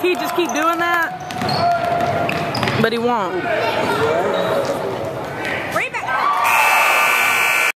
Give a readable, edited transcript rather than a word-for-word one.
he'd just keep doing that, but he won't.